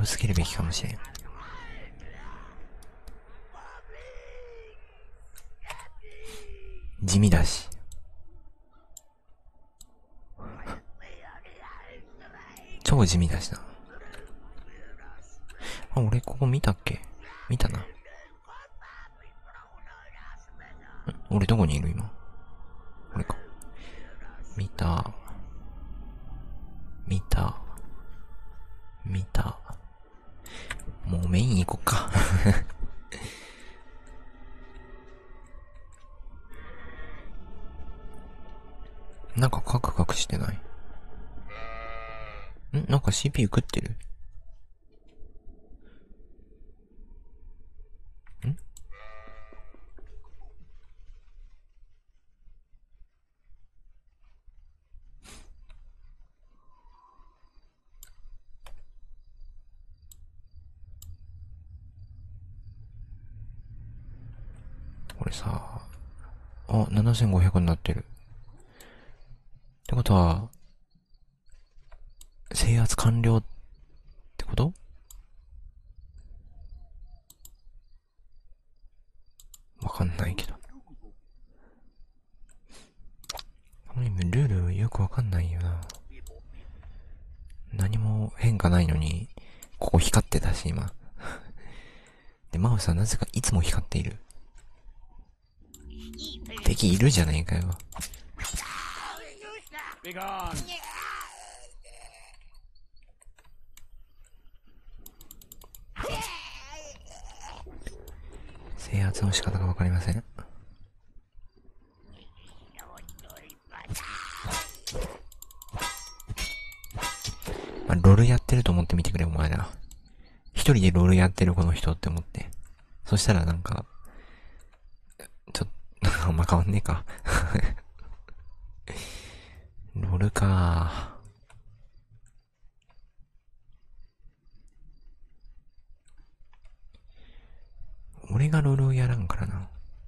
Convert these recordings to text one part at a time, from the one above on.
をつけるべきかもしれん。地味だし。超地味だしな。あ、俺ここ見たっけ？見たな。俺どこにいる今？俺か。見た。もうメイン行こっか。なんかカクカクしてない？なんか CPU 食ってる？これさ、あ、7500になってる。ってことは、制圧完了ってこと？わかんないけど。このゲームルールよくわかんないよな。何も変化ないのに、ここ光ってたし、今。で、マウスはなぜかいつも光っている。敵いるじゃねえかよ。制圧の仕方がわかりません。まあ、ロールやってると思ってみてくれ、お前ら。一人でロールやってるこの人って思って。そしたらなんか、あんま変わんねえか。ロールか。俺がロールをやらんからな。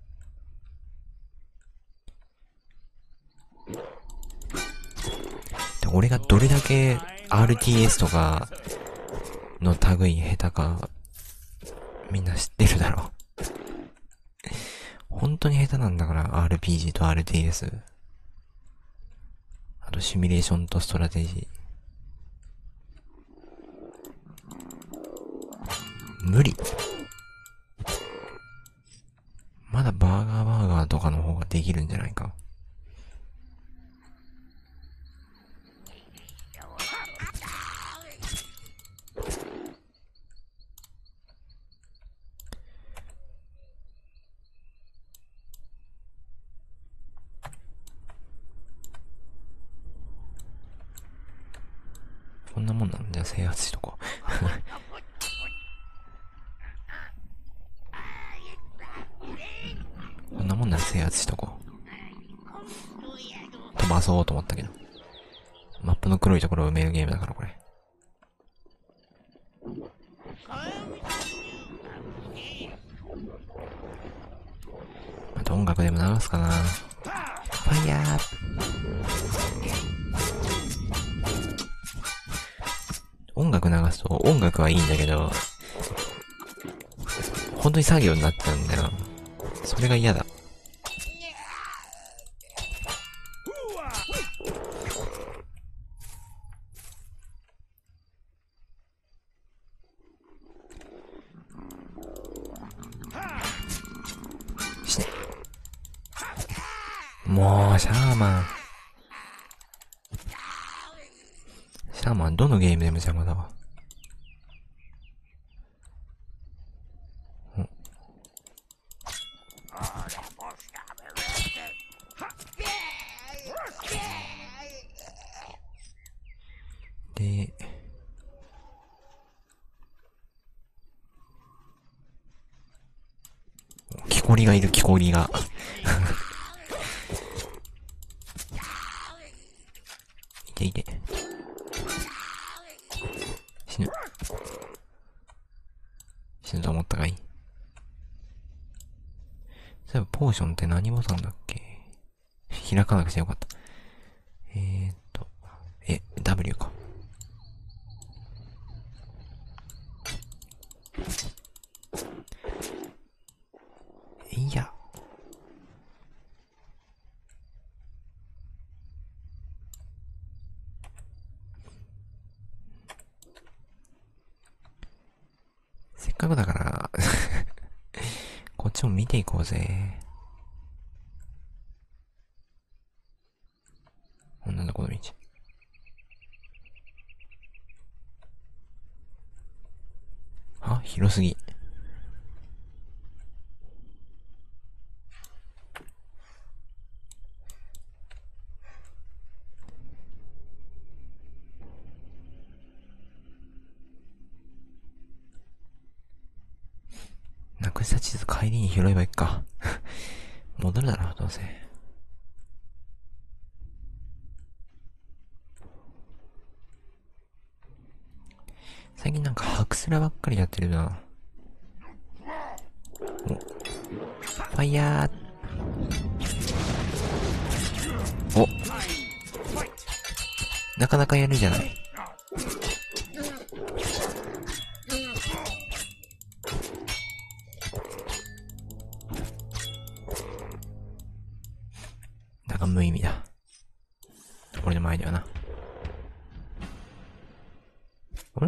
で、俺がどれだけ RTS とかの類下手か、みんな知ってるだろう。本当に下手なんだから、RPG と RTS。あとシミュレーションとストラテジー。無理。まだバーガーとかの方ができるんじゃないか。こんなもんなんだよ、制圧しとこう。こんなもんなら制圧しとこう。飛ばそうと思ったけど。マップの黒いところを埋めるゲームだから、これ。また音楽でも流すかな。ファイヤー。音楽流すと、音楽はいいんだけど、本当に作業になっちゃうんだよ。それが嫌だ。死ね。もう、シャーマン。シャーマン、どのゲームでも邪魔だわ。で、木こりがいる、木こりが。いていて。死ぬ。死ぬと思ったかい？そういえばポーションって何ボタンだっけ？開かなくてよかった。W か。 こっちも見ていこうぜ。なんだこの道。あ、広すぎ。なくした地図帰りに拾えばいいか。戻るだろ、どうせ。最近なんかハクスラばっかりやってるな。お、ファイヤー。お、なかなかやるじゃない。なんか無意味だ。俺の前ではな。あれ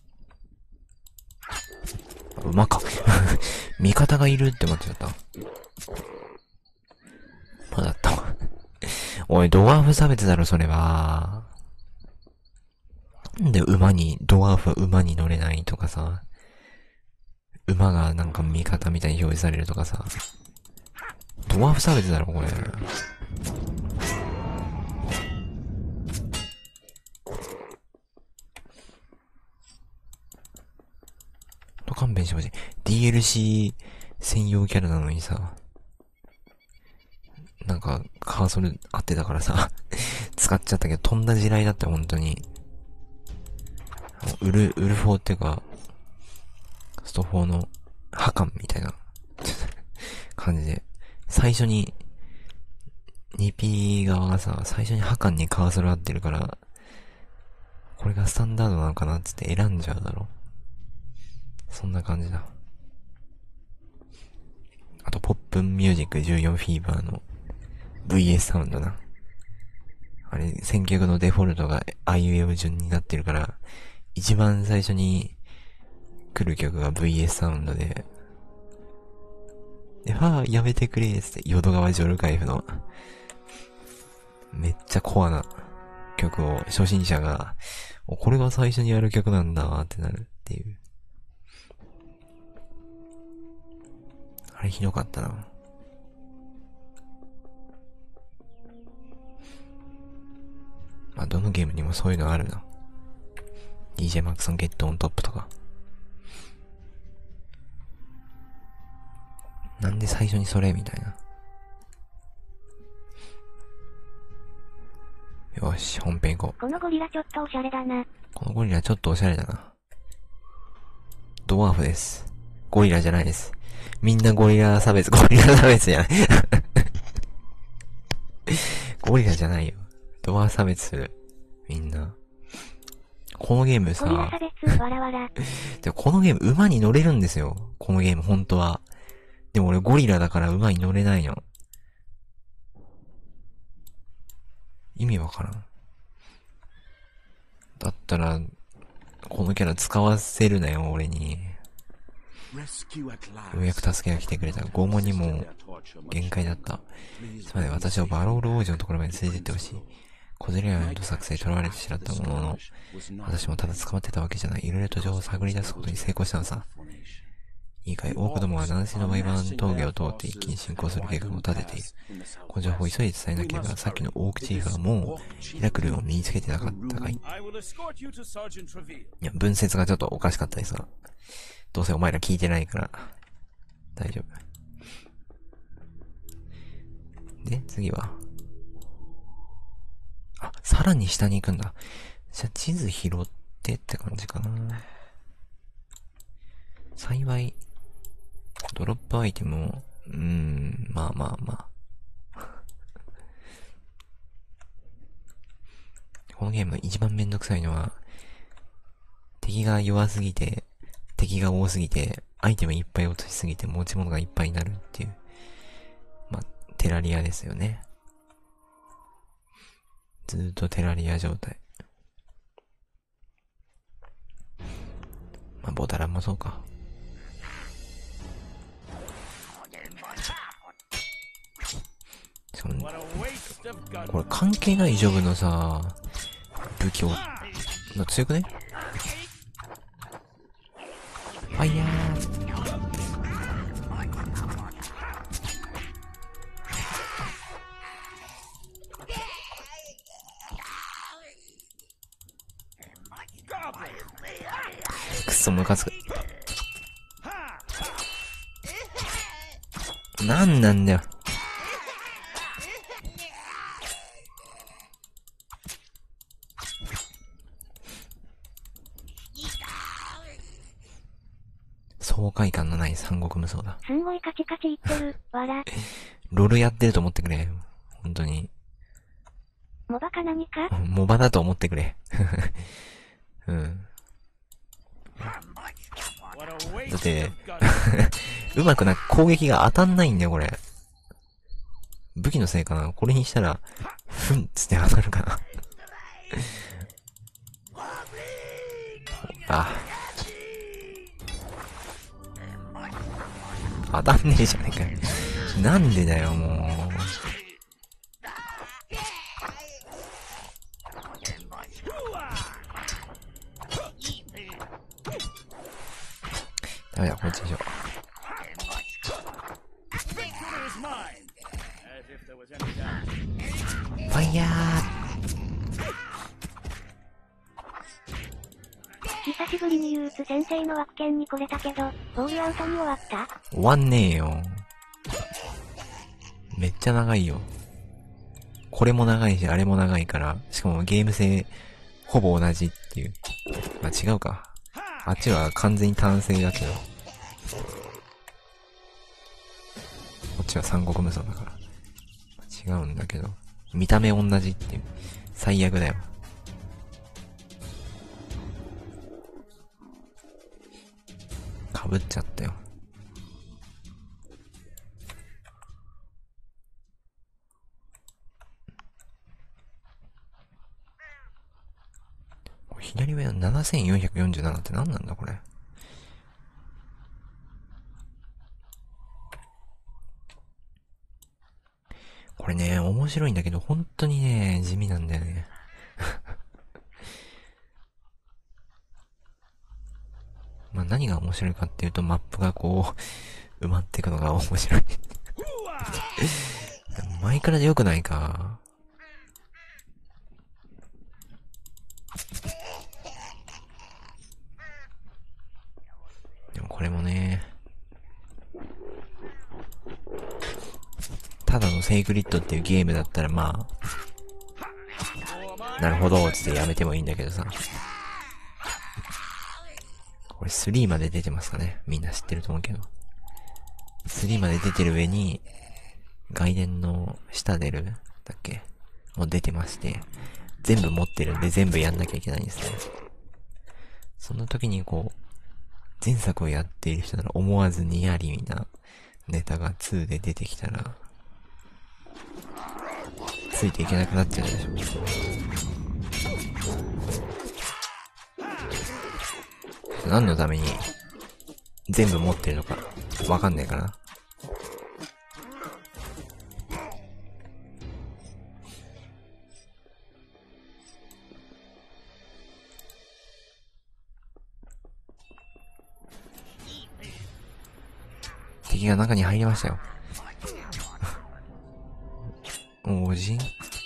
馬か。味方がいるって思っちゃった。まだあったわ。おい、ドワーフ差別だろ、それは。なんでドワーフは馬に乗れないとかさ。馬がなんか味方みたいに表示されるとかさ。ドワーフ差別だろ、これ。勘弁してほしい。DLC 専用キャラなのにさ。なんか、カーソル合ってたからさ、使っちゃったけど、とんだ地雷だって、本当に。ウルフォーっていうか、スト4のハカンみたいな感じで、最初に、2P 側がさ、最初にハカンにカーソル合ってるから、これがスタンダードなのかなっつって選んじゃうだろ。そんな感じだ。あと、ポップンミュージック14フィーバーの VS サウンドな。あれ、選曲のデフォルトが IUM 順になってるから、一番最初に来る曲が VS サウンドで、やめてくれーって、淀川ジョルカイフの、めっちゃコアな曲を初心者が、これが最初にやる曲なんだーってなるっていう。あれひどかったな。まあ、どのゲームにもそういうのあるな。DJ マックソンゲットオントップとか。なんで最初にそれみたいな。よし、本編行こう。 このゴリラちょっとおしゃれだな。 このゴリラちょっとおしゃれだな。ドワーフです。ゴリラじゃないです。みんなゴリラ差別じゃない。ゴリラじゃないよ。ドワーフ差別する。みんな。このゲームさ、 ゴリラ差別、わらわら。 でこのゲーム馬に乗れるんですよ。このゲーム本当は。でも俺ゴリラだから馬に乗れないの。意味わからん。だったら、このキャラ使わせるなよ、俺に。ようやく助けが来てくれた。拷問にも限界だった。つまり私をバロール王子のところまで連れてってほしい。小競り合いの作戦に囚われてしまったものの、私もただ捕まってたわけじゃない。いろいろと情報を探り出すことに成功したのさ。いいかい、多くどもは南西の毎晩峠を通って一気に進行する計画を立てている。この情報を急いで伝えなければ、さっきのオークチーフはもう、ヒラクルを身につけてなかったかい。いや、文節がちょっとおかしかったりさ。どうせお前ら聞いてないから、大丈夫。で、次は。あ、さらに下に行くんだ。じゃあ地図拾ってって感じかな。幸い、ドロップアイテムも、まあまあまあ。このゲーム一番めんどくさいのは、敵が弱すぎて、敵が多すぎて、アイテムいっぱい落としすぎて持ち物がいっぱいになるっていう。まあ、テラリアですよね。ずーっとテラリア状態。まあ、ボタランもそうか。 かも、これ関係ないジョブのさ、武器を、強くね？ファイヤー。くっそムカつく。なんなんだよ。爽快感のない三国無双だ。 すんごいカチカチ言ってる、わら。 ロールやってると思ってくれ。本当に。 モバか何か？ モバだと思ってくれ。うん。だって、うまく攻撃が当たんないんだよ、これ。武器のせいかな？これにしたら、ふんっつって当たるかな。あ。当たんねえじゃねえかよ。なんでだよ、もう。ダメだ、こっちでしょ。ファイヤー。 久しぶりにユース先生の枠剣に来れたけど、ボールアウトに終わった？ 終わんねえよ。めっちゃ長いよ。これも長いし、あれも長いから、しかもゲーム性、ほぼ同じっていう。まあ、違うか。あっちは完全に単性だけど。こっちは三国無双だから。違うんだけど。見た目同じっていう。最悪だよ。かぶっちゃったよ。左上の7447って何なんだこれ。これね、面白いんだけど、本当にね、地味なんだよね。まあ何が面白いかっていうと、マップがこう、埋まっていくのが面白い。前からでよくないか。でもこれもね、ただのセイクリッドっていうゲームだったらまあ、なるほど、つってやめてもいいんだけどさ。これ3まで出てますかね。みんな知ってると思うけど。3まで出てる上に、外伝の下出るだっけもう出てまして、全部持ってるんで全部やんなきゃいけないんですね。そんな時にこう、前作をやっている人なら思わずにやりみなネタが2で出てきたら、ついていけなくなっちゃうでしょ。何のために全部持ってるのかわかんないかな。敵が中に入りましたよ。おじん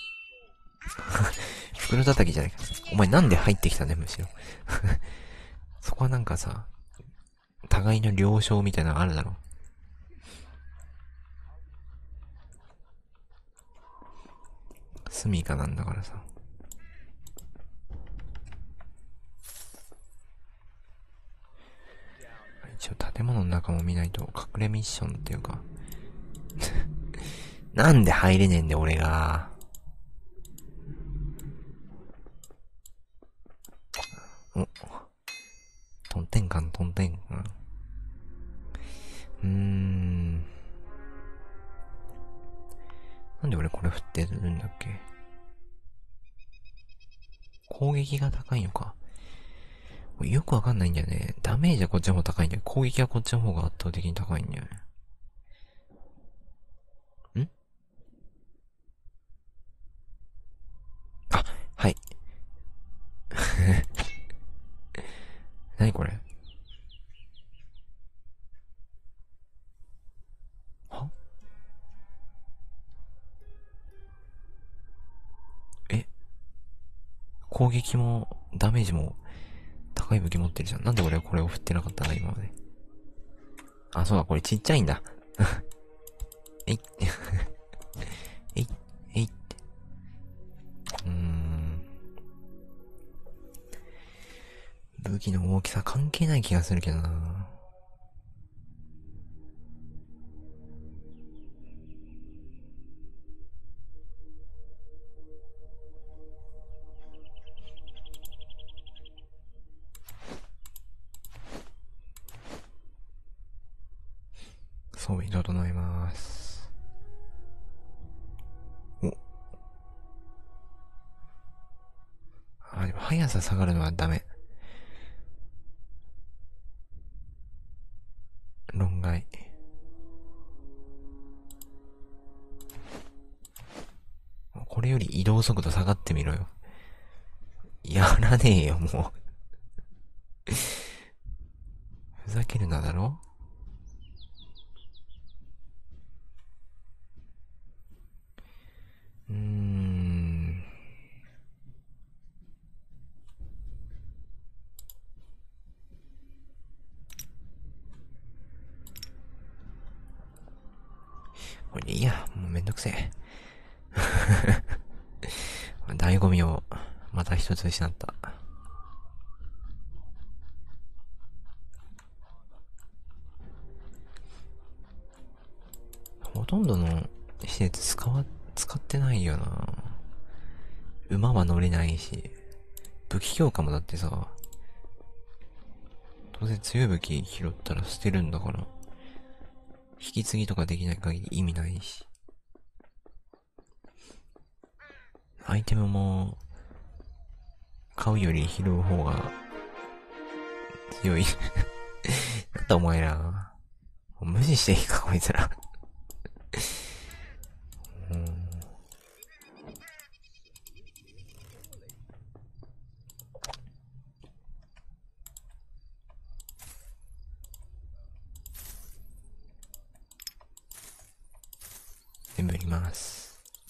袋叩きじゃないか。お前なんで入ってきたね、むしろ。そこはなんかさ、互いの了承みたいなのあるだろ。住みかなんだからさ。一応建物の中も見ないと隠れミッションっていうか。なんで入れねえんだよ、俺が。お。トンテンカン、トンテンカン。なんで俺これ振ってるんだっけ？攻撃が高いのか。よくわかんないんだよね。ダメージはこっちの方が高いんだよ。攻撃はこっちの方が圧倒的に高いんだよね。 攻撃も、ダメージも、高い武器持ってるじゃん。なんで俺はこれを振ってなかったんだ、今まで。あ、そうだ、これちっちゃいんだ。えい。えい。えいって。武器の大きさ関係ない気がするけどな。装備整えます。お。あ、でも速さ下がるのはダメ。論外。これより移動速度下がってみろよ。やらねえよ、もう。ふざけるなだろ。これでいいや。もうめんどくせえ。醍醐味をまた一つ失った。ほとんどの施設使ってないよな。馬は乗れないし、武器強化もだってさ、当然強い武器拾ったら捨てるんだから、引き継ぎとかできない限り意味ないし。アイテムも、買うより拾う方が強い。なんだお前ら。無視していいか、こいつら。全部いります。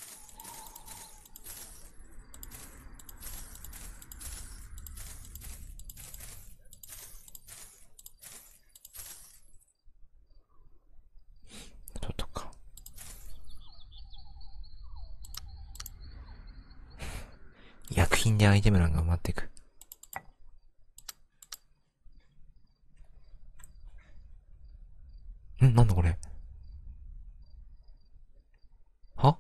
ちょっとか。薬品でアイテム欄が埋まっていく。なんだこれ。は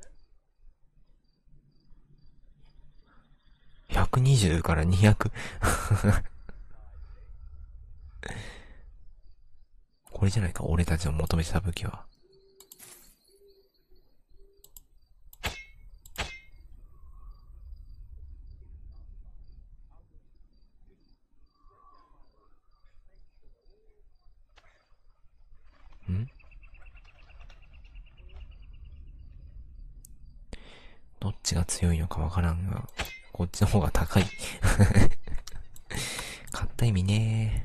?120 から200。これじゃないか、俺たちの求めてた武器は。どっちが強いのかわからんが、こっちの方が高い。買った意味ね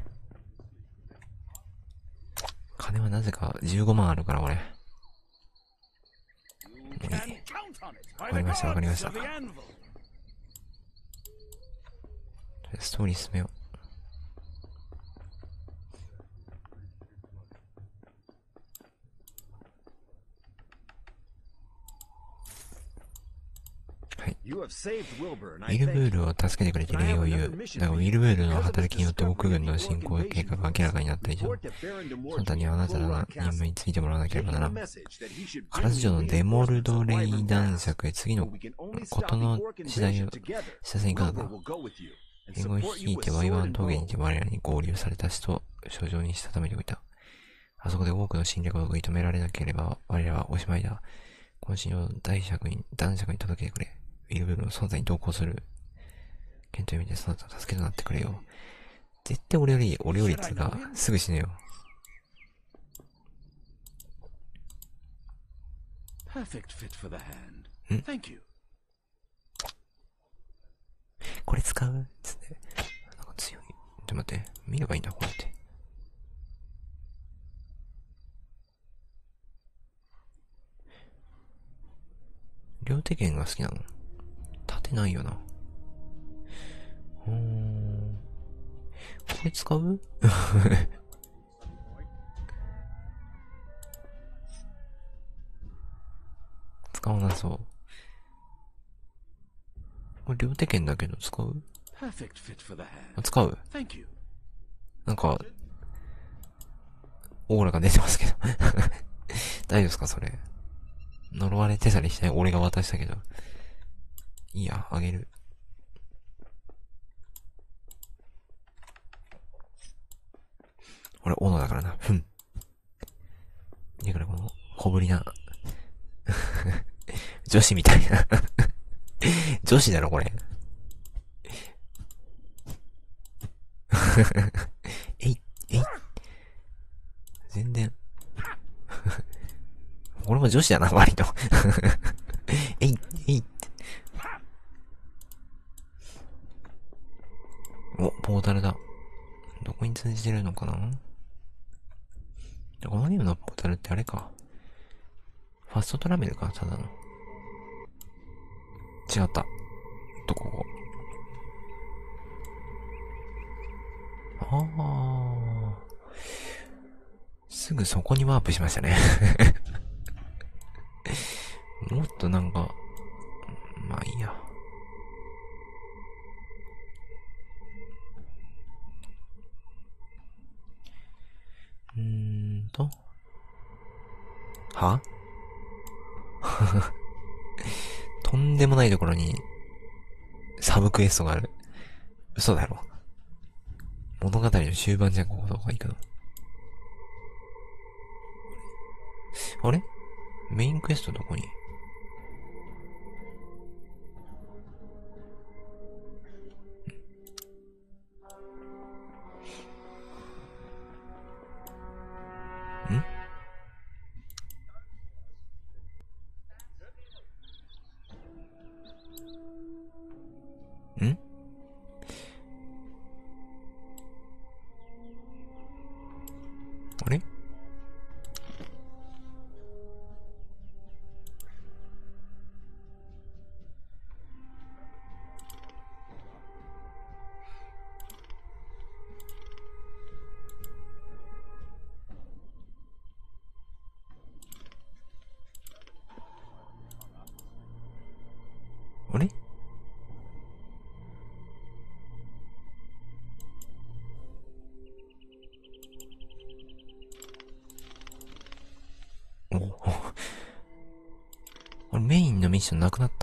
ー。金はなぜか15万あるから俺。もういい。わかりましたわかりました。ストーリー進めよう。はい。ウィルブールを助けてくれて礼を言う。だがウィルブールの働きによって奥軍の進行計画が明らかになった以上、その他にはあなたらの任務についてもらわなければならん。カラス城のデモルドレイ男爵へ次のことの次第を知らせに行くのだ。援護を率いてワイワン峠にて我らに合流された人を書状にしたためておいた。あそこで多くの侵略を食い止められなければ我らはおしまいだ。渾身を男爵に届けてくれ。ウィルブルの存在に同行する。剣という意味でその助けとなってくれよ。絶対俺よりつうか、すぐ死ぬよ。これ使うつって。なんか強い。ちょっと待って。見ればいいんだ、こうやって。両手剣が好きなの？盾ないよな。 それ使う使わなそう。これ両手剣だけど使う？使う？なんか、オーラが出てますけど。大丈夫ですかそれ。呪われてたりして俺が渡したけど。いいや、あげる。俺、斧だからな。ふん。だからこの、小ぶりな。女子みたいな。女子だろ、これ。えい、えい。全然。俺も女子だな、割と。えい、えいって。お、ポータルだ。どこに通じてるのかな？このゲームのポータルってあれか。ファストトラベルか、ただの。違った。ここ。ああ。すぐそこにワープしましたね。もっとなんか、まあいいや。はとんでもないところに、サブクエストがある。嘘だろ。物語の終盤じゃん、ここどこ行くの。あれメインクエストどこに？んあれ？あれ？おあれメインのミッションなくなった。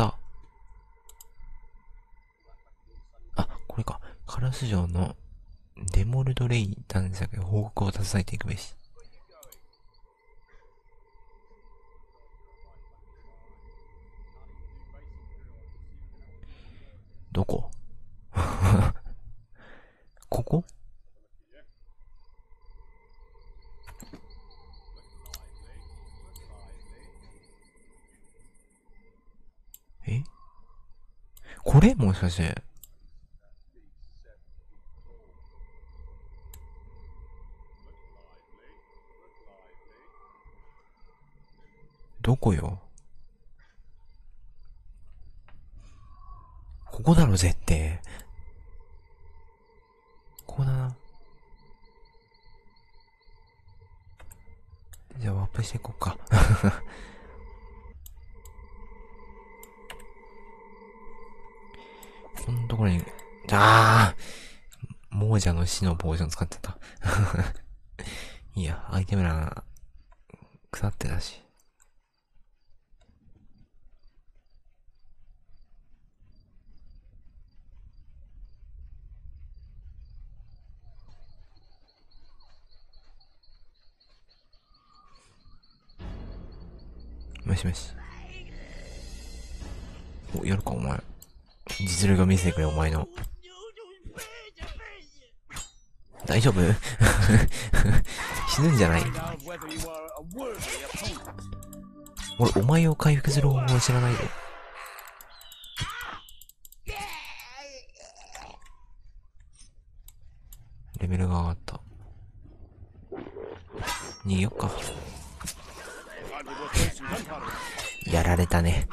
あ、これか。カラス城のデモルドレイ男爵報告を携えていくべし。どこ？ここ？え？これもしかして。どこよ？ここだろ、絶対。ここだな。じゃあワープしていこうか。こんなところに、亡者の死のポーション使ってた。いいや、アイテム欄、腐ってたし。もしもし。お、やるか、お前。実力を見せてくれ、お前の。大丈夫？死ぬんじゃない？俺、お前を回復する方法を知らないよ。レベルが上がった。逃げよっか。やられたね。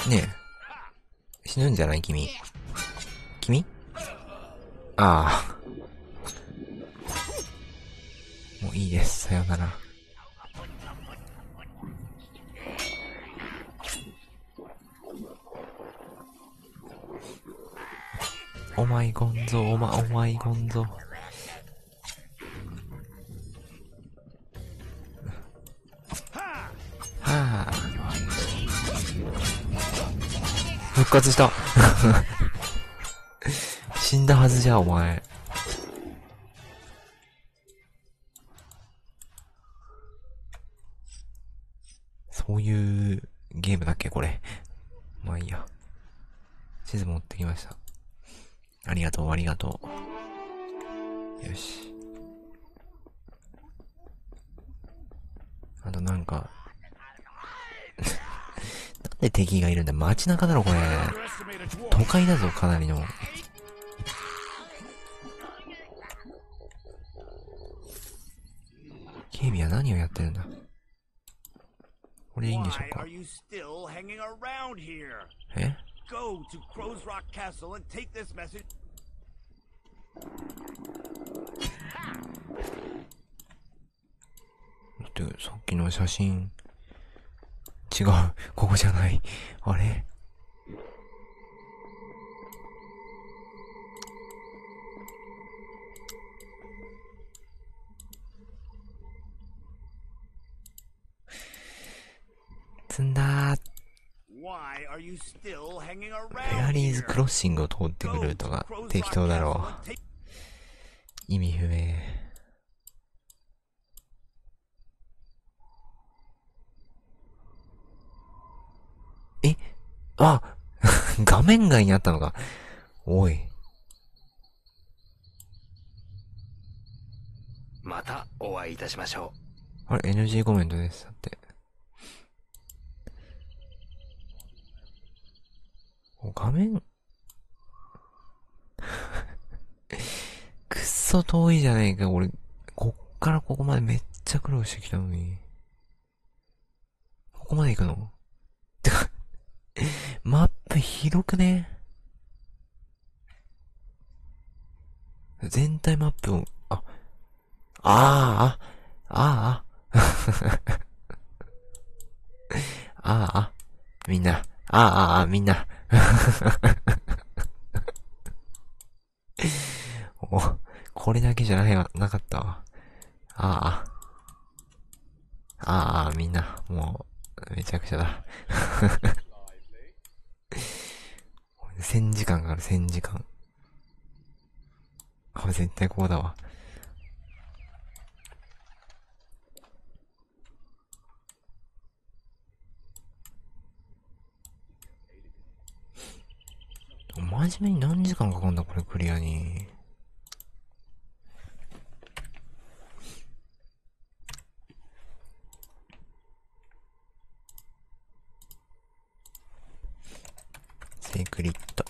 ねえ。死ぬんじゃない君。君ああ。もういいです。さよなら。おまいごんぞ、おまいごんぞ。はあ。復活した。死んだはずじゃ、お前。そういうゲームだっけ、これ。まあいいや。地図持ってきました。ありがとう、ありがとう。よし。あとなんか、なんで敵がいるんだ？街中だろ、これ。都会だぞ、かなりの。警備は何をやってるんだ？これでいいんでしょうか？え？待って、さっきの写真。違う。ここじゃない。あれ？積んだー。フェラリーズクロッシングを通ってくるルートが適当だろう。意味不明。え？あ画面外にあったのか。おい。 またお会いいたしましょあれ NG コメントです。だって。画面くっそ遠いじゃねえか。俺、こっからここまでめっちゃ苦労してきたのに。ここまで行くの？てか、マップ広くね？全体マップを、ああ、みんな、みんな。お、これだけじゃなかったわ。みんな、もう、めちゃくちゃだ。1000時間かかる、1000時間。絶対ここだわ。真面目に何時間かかんだ、これクリアに。セイクリッド。